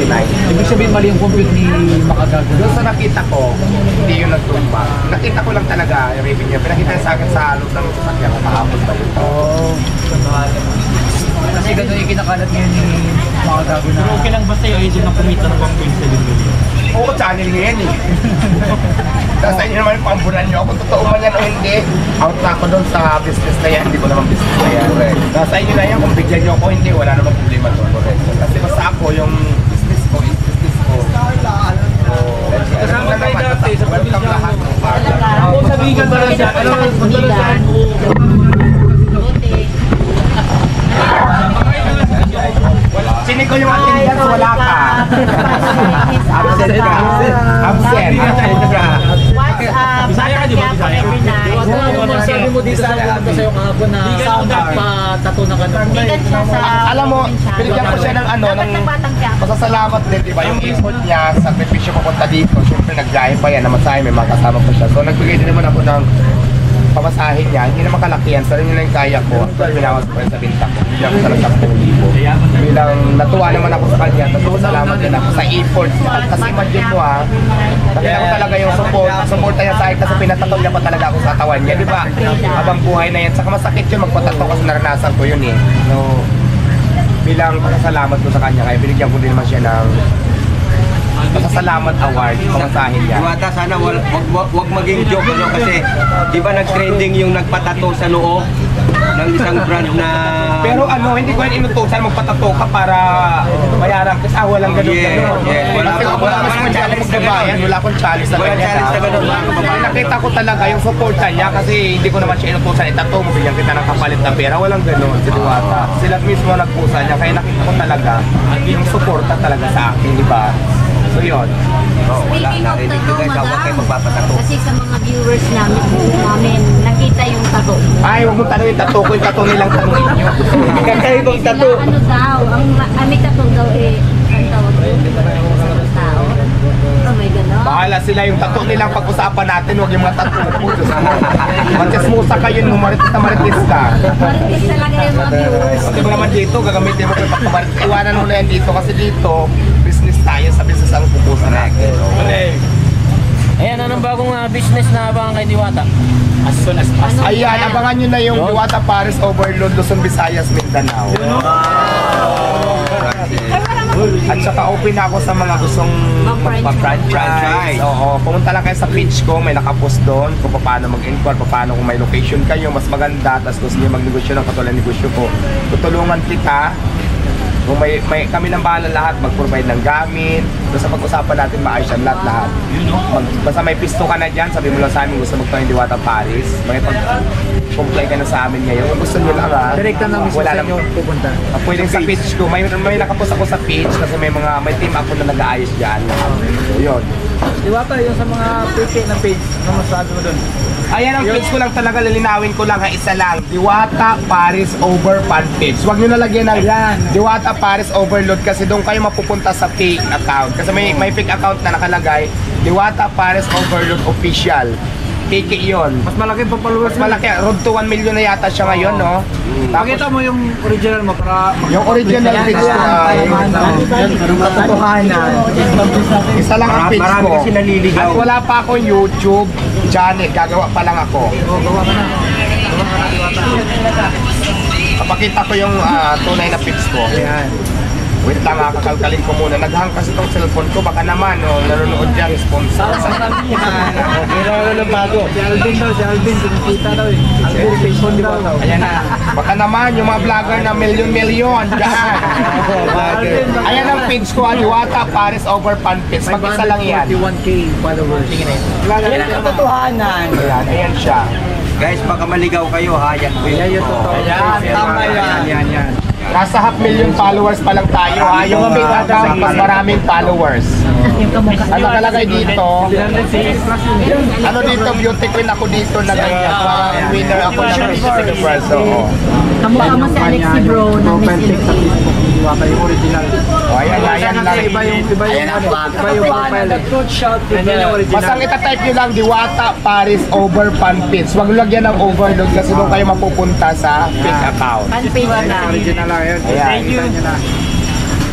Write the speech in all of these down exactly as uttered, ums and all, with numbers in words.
ninety-nine. Ibig sabihin mali yung compute ni Makagago. Doon sa nakita ko, hindi yung nagtumba. Nakita ko lang talaga yung revenue. Pinakita niya sa akin sa loob ng sasakyan ko kahapon ba yun. Oo. Kasi ganun yung kinakalat ngayon ni Makagago na. Pero okay lang ba sa'yo, hindi na kumita ng one point seven million? Oo, channel niya yan eh. Tapos sa inyo naman yung pambunan niyo. Kung totoo man yan o hindi, out na ako doon sa business na yan. Hindi ko naman business na yan. Tapos sa inyo na yan, kung bigyan niyo ako, hindi, wala naman problema doon. Kasi basta ako, yung business ko is business ko. Kasama tayo dati sa welcome lahat. Ako sa vegan ba lang siya? Ano Vegan. Sinig ko yung attendance, wala ka. Absent ka. Absent. What's up? Bisaya ka, di ba? Bisaya? Every night. Ano mo sabi mo dito sa pumunta sa'yo kahapon na pa-tattoo na ka nun? Vegan siya sa... Alam mo, binigyan ko siya ng ano, Dapat ng ng batang Quiapo. pasasalamat din, di ba? Yung effort niya, sakripisyo papunta dito. Siyempre, nag-drive pa yan, namasahe, may mga kasama pa siya. So, nagbigay din naman ako ng pamasahin niya. Hindi naman kalakihan, pero yun lang yung kaya ko. Actually, binawas ko rin sa binta ko. Hindi ako sa nagsampung libo. Bilang natuwa naman ako sa kanya. Tapos salamat din ako sa effort. Kasi imagine mo ha, nakita ko talaga yung support. Support niya sa akin kasi pinatatol niya pa talaga ako sa katawan niya, di ba? Habang buhay na yan. Saka masakit yun magpatato kasi naranasan ko yun eh. No, bilang pasasalamat ko sa kanya, kaya binigyan ko din naman siya ng pasasalamat award, pamasahin niya. Diwata, sana wag, wag, wag maging joke ano kasi di ba nag-trending yung nagpatato sa noo ng isang brand na... Pero ano, hindi ko yan inutusan magpatato ka para bayaran kasi ah, walang ganun Yeah, ganun. yeah. Wala, Wala- wala, wala- wala, walang challenge na magbabayan, ganun. wala akong challenge na Walang ganyan. challenge na ganun, mga kababayan. Nakita ko talaga yung supportan niya kasi hindi ko naman siya inutusan itato mo, bigyan kita ng kapalit na pera, walang ganun si Diwata. Sila mismo nagpusa niya, kaya nakita ko talaga yung suporta talaga sa akin, di ba? So yun. Oh, wala, Speaking of narinig ko tattoo, guys, huwag kayo madam, magpapatato. kasi sa mga viewers namin, namin nakita yung tago. Ay, huwag mong tanongin tato ko, yung tato nilang tanongin niyo. Kakaibang Sila tato. ano daw, ang ah, may tattoo daw eh, ang tawag doon sa mga tao. Oh my God. Bahala sila yung tato nilang pag-usapan natin, huwag yung mga tato mo. Matismusa kayo, numaritis na maritis ka. Maritis talaga yung mga viewers. Kasi mo naman dito, gagamitin mo yung pagkabalik. Iwanan mo na yan dito kasi dito, business tayo sa business ang pupusa natin. Ayan, anong bagong uh, business na abangan kay Diwata? As soon as possible. Ayan, abangan nyo na yung Diwata Paris Overload Luzon, Visayas, Mindanao. At saka open na ako sa mga gustong Mag-franchise. mag-franchise. Oo, pumunta lang kayo sa page ko, may nakapost doon kung paano mag-inquire, paano kung may location kayo, mas maganda, tapos gusto niyo magnegosyo ng katulad ng negosyo ko. Tutulungan kita. Kung may, may kami nang bahala lahat, mag-provide ng gamit, basta pag-usapan natin maayos yan lahat-lahat. Mag, basta may pisto ka na dyan, sabi mo lang sa amin gusto magtayo ng Diwata Paris. May pag-comply ka na sa amin ngayon. Kung gusto nyo lang ha. Direct na mismo wala sa nang- inyo pupunta. Ah, pwedeng sa page ko. May, may nakapost ako sa page kasi may mga may team ako na nag-aayos dyan. So yun. Diwata, yung sa mga page ng page, ano masabi mo doon? Ayan ang page ko lang talaga, lilinawin ko lang ha, isa lang. Diwata Paris Over Fan Page. Huwag nyo nalagyan ng Diwata Paris Overload kasi doon kayo mapupunta sa fake account. Kasi may, may fake account na nakalagay, Diwata Paris Overload Official. Fake yun. Mas malaki pa followers. Mas malaki, road to one million na yata siya ngayon, no? Pakita mo yung original mo para... Yung original page ko ay Katotohanan. isa lang ang page Marami ko. kasi naliligaw. At wala pa akong YouTube channel, gagawa pa lang ako. O, gawa ka na. Papakita ko yung ah, tunay na page ko. Ayan. Wait lang, ah, kakalkalin ko muna. Naghang kasi itong cellphone ko, baka naman, oh, nanonood dyan, sponsor. Meron ng bago. Si Alvin daw, si Alvin, kumikita daw eh. Alvin, Facebook daw. Ayan na. Baka naman, yung mga vlogger na milyon-milyon, dyan. Ayan ang page ko, ah, Diwata Paris Over Fan Page. Mag-isa lang yan. forty-one K followers. Ayan ang katotohanan. Ayan, ayan siya. Guys, baka maligaw kayo ha. Yan po Yan yung totoo. Ayan, tama yan. Yan, yan. Nasa half million followers pa lang tayo, ha? Yung big account, mas maraming followers. Ano nakalagay dito? Ano dito, beauty queen ako dito na ganyan. Parang winner ako ng Miss Universe. Oo. Kamukha mo si Alexi Bro na Miss Philippines. Diwata yung original. O, ayan, ayan lang. Iba yung, iba yung, ano, iba yung profile. Yan yung original. Basta itatype nyo lang, Diwata Paris Over Fan Page. Huwag lagyan ng overload kasi doon kayo mapupunta sa fake account. Fan page lang. Original lang yun. Ayan. Thank you.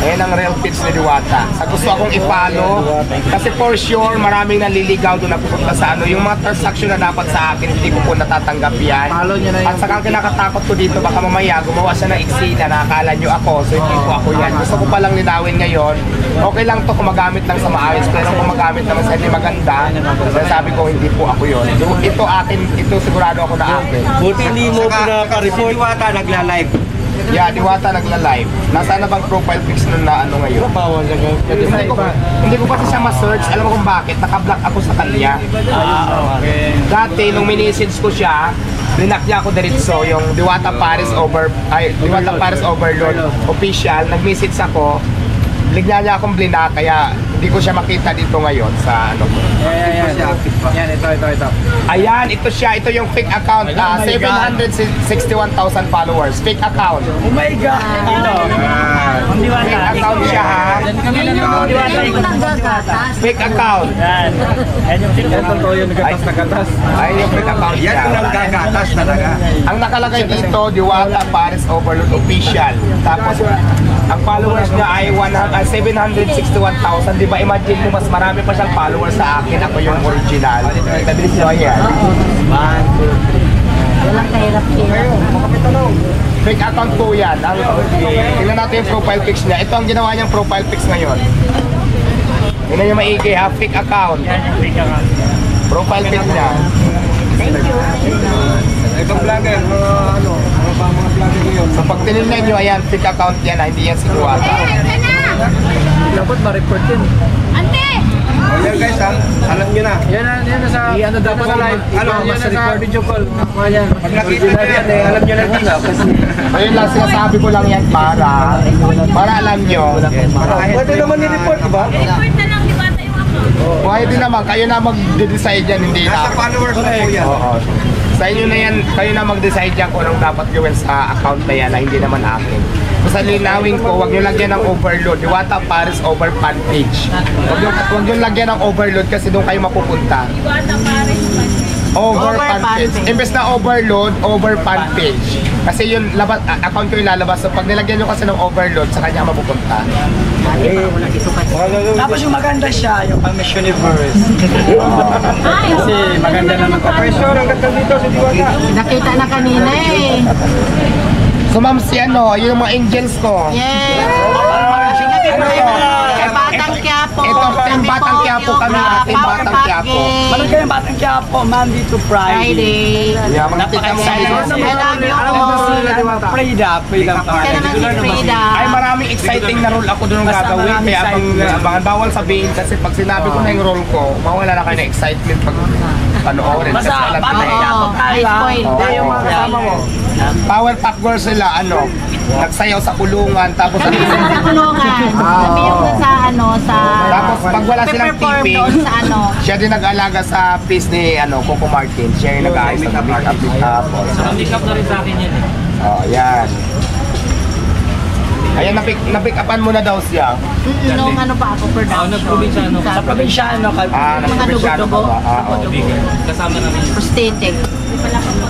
Ayan ang real pitch ni Diwata. Sa gusto akong i-follow, kasi for sure, maraming naliligaw doon na pupunta sa ano. Yung mga transaction na dapat sa akin, hindi ko po natatanggap yan. Follow niya na yung- At saka ang kinakatakot ko dito, baka mamaya gumawa siya ng eksena na akala nyo ako, so hindi po ako yan. Gusto ko palang linawin ngayon, okay lang to kung magamit lang sa maayos, pero kung magamit naman sa hindi maganda, sabi ko hindi po ako yun. So, ito akin, ito sigurado ako na akin. Buti hindi mo Saka, si pinaka-report. Diwata nagla-live. Yeah, Diwata nagla-live. Nasaan na bang profile pics nun na ano ngayon? Bawal na gawin. Pwede Hindi ko, hindi ko kasi siya ma-search. Alam mo kung bakit? Naka-block ako sa kanya. Ah, okay. Dati, nung mini-message ko siya, blinak niya ako diretso, yung Diwata Paris over, ay, Diwata Paris Overload official, nag-message ako, lignan niya akong blinak, kaya hindi ko siya makita dito ngayon sa ano ko. Yan, yan, yan. Yan, ito, ito, ito. Ayan, ito siya, ito yung fake account, uh, seven hundred sixty-one thousand followers, fake account. Oh my God! Ito. Fake account siya ha, Yan yung hindi ko lang gagatas. fake account. Yan, totoo yung nagatas na gatas. Ay, yung fake account Yan siya. ang nagkagatas talaga. Ang nakalagay dito, Diwata Paris Overload Official. Tapos, ang followers niya ay one hundred, ah, seven hundred sixty-one thousand. Di ba, imagine mo, mas marami pa siyang followers sa akin. Ako yung original. So, ayan. Walang kahirap-hirap. Fake account po yan. Ang, tingnan natin yung profile pics niya. Ito ang ginawa niyang profile pics ngayon. Tingnan niyo maigi ha, fake account. Profile pic niya. Thank you. Itong vlogger, mga ano, ano ba mga vlogger ngayon? So, pag tinignan niyo, ayan, fake account yan ha, hindi yan si Diwata. Dapat ma-report yun. Ante! O yan guys ha, alam nyo na. Yan na, yan na sa... Ano dapat sa live? Ano, Yan na sa record. video call. Nakuha yan. Pag nakita nyo yan eh, alam nyo na dito. Ayun lang, sinasabi ko lang yan para, para alam nyo. Pwede naman ni-report, di ba? Report na lang, di ba tayo ako? Pwede naman, kayo na mag-decide yan, hindi na Nasa ako. followers na po yan. Oo. Sa inyo na yan, kayo na mag-decide yan kung anong dapat gawin sa account na yan na hindi naman akin. Basta linawin ko, huwag nyo lagyan ng overload. Diwata Paris over fan page. Huwag nyo, huwag nyo lagyan ng overload kasi doon kayo mapupunta. Iwata Paris man. Over, Over fan fan page. page. Imbes na overload, over fan page. Kasi yun, labas, a- account ko yung lalabas. So pag nilagyan nyo kasi ng overload, sa kanya mapupunta. Tapos yung maganda siya, yung pang Miss Universe. Ay, Kasi maganda naman ka. Pressure, ang ganda dito si Diwata. nakita na kanina eh. So ma'am, si ano, yung mga angels ko. Yes! Ano to? Kay Batang Quiapo. Ito, Team Batang Quiapo kami, ah, Team Batang Quiapo. Malang kayo Batang Quiapo, Monday to Friday. Friday. Yeah, mga tika mo dito. I love you Alam mo si all. Frida, Frida pa. Kaya naman si Frida. Ay, maraming exciting na role ako doon ang Basta gagawin. maraming Kaya pang, excitement. abangan, bawal sabihin kasi pag sinabi ko na yung role ko, mawala na kayo ng excitement pag panoorin. Kasi Basta alam ko Batang na yun. Quiapo tayo. Nice point. Hindi yung mga kasama mo. Power Pack Girls sila, ano, nagsayaw sa kulungan, tapos Kami yung sa kulungan. Kami yung sa ano, sa... Tapos pag wala silang Pe-perform tipping, doon sa ano. siya din nag-alaga sa piece ni ano, Coco Martin. Siya yung nag-aayos sa make-up make-up. Make up na rin sa akin yan eh. Oh, yan. Ayan, napick, napick upan mo na daw siya. Mm, Nung ano pa ako, Ako production. nagprobinsyano. Sa probinsyano ka. Ah, Mga nagprobensyano ka dugo-dugo. ba? Ah, oo. Kasama namin. Prosthetic.